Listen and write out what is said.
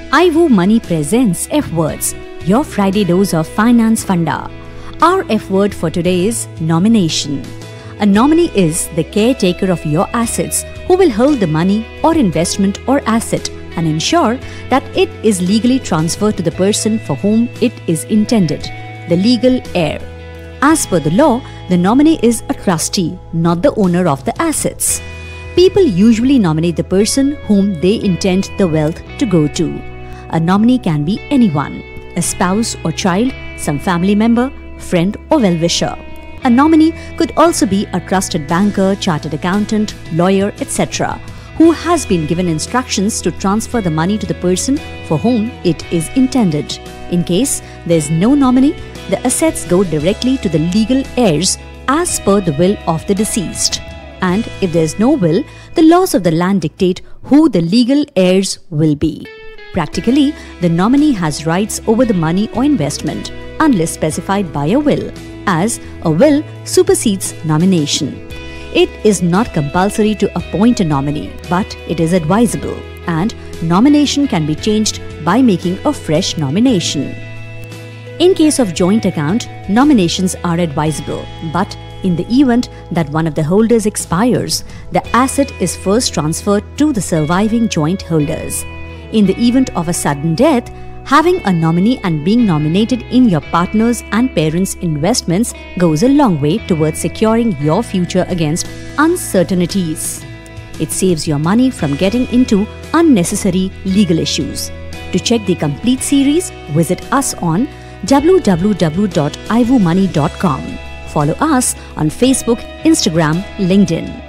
IVO Money presents F Words, your Friday dose of finance funda. Our F word for today is nomination. A nominee is the caretaker of your assets who will hold the money or investment or asset and ensure that it is legally transferred to the person for whom it is intended, the legal heir. As per the law, the nominee is a trustee, not the owner of the assets. People usually nominate the person whom they intend the wealth to go to. A nominee can be anyone, a spouse or child, some family member, friend or well-wisher. A nominee could also be a trusted banker, chartered accountant, lawyer, etc., who has been given instructions to transfer the money to the person for whom it is intended. In case there is no nominee, the assets go directly to the legal heirs as per the will of the deceased. And if there is no will, the laws of the land dictate who the legal heirs will be. Practically, the nominee has rights over the money or investment unless specified by a will, as a will supersedes nomination. It is not compulsory to appoint a nominee, but it is advisable, and nomination can be changed by making a fresh nomination. In case of joint account, nominations are advisable, but in the event that one of the holders expires, the asset is first transferred to the surviving joint holders. In the event of a sudden death, having a nominee and being nominated in your partner's and parents' investments goes a long way towards securing your future against uncertainties. It saves your money from getting into unnecessary legal issues. To check the complete series, visit us on www.ivomoney.com. Follow us on Facebook, Instagram, LinkedIn.